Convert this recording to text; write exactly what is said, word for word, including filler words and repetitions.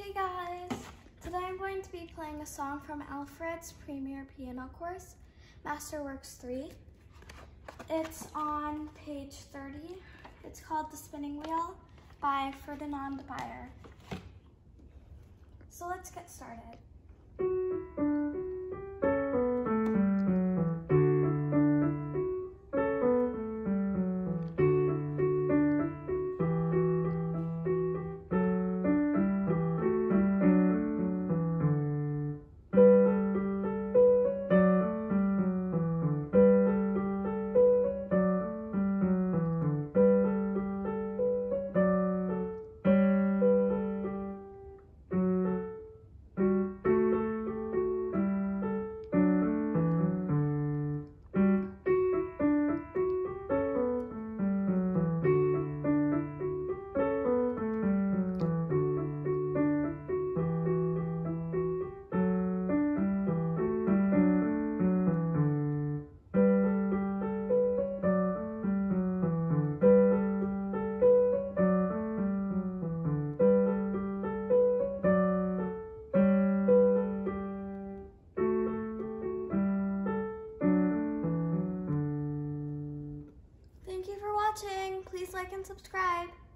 Hey guys! Today I'm going to be playing a song from Alfred's premier piano course, Masterworks three. It's on page thirty. It's called The Spinning Wheel by Ferdinand Beyer. So let's get started. Thank you for watching. Please like and subscribe.